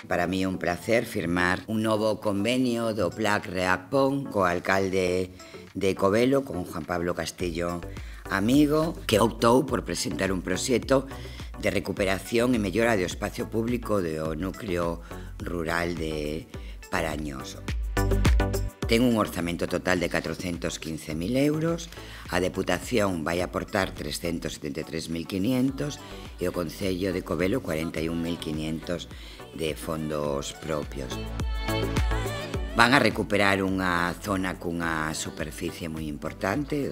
Para mí é un placer firmar un novo convenio do PLAC Reacpon co alcalde de Covelo, con Juan Pablo Castillo Amigo, que optou por presentar un proxecto de recuperación e mellora do espacio público do núcleo rural de Parañoso. Ten un orzamento total de 415.000 euros, a Deputación vai aportar 373.500 e o Concello de Covelo 41.500 de fondos propios. Van a recuperar unha zona cunha superficie moi importante,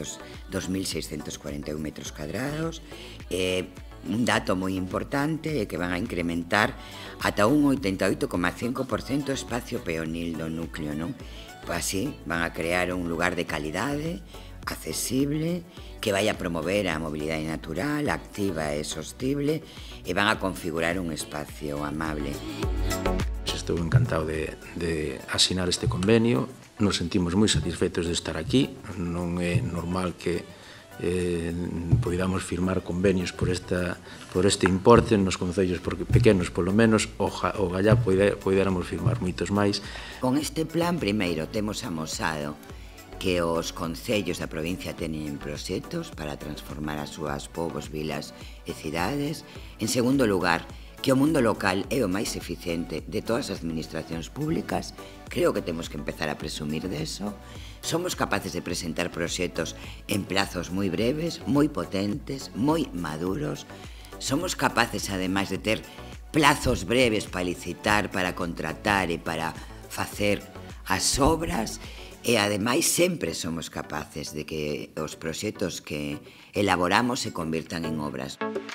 2.641 metros cuadrados, un dato moi importante é que van a incrementar ata un 88,5% o espacio peonil do núcleo, non? Así van a crear un lugar de calidade, accesible, que vai a promover a mobilidade natural, activa e sostible, e van a configurar un espacio amable. Estou encantado de asinar este convenio, nos sentimos moi satisfeitos de estar aquí, non é normal que poidamos firmar convenios por este importe nos concellos pequenos, polo menos, ogallá poidéramos firmar moitos máis. Con este plan, primeiro, temos amosado que os concellos da provincia teñen proxectos para transformar as súas povos, vilas e cidades. En segundo lugar, que o mundo local é o máis eficiente de todas as administracións públicas. Creo que temos que empezar a presumir deso. Somos capaces de presentar proxectos en plazos moi breves, moi potentes, moi maduros. Somos capaces, ademais, de ter plazos breves para licitar, para contratar e para facer as obras. E, ademais, sempre somos capaces de que os proxectos que elaboramos se convirtan en obras.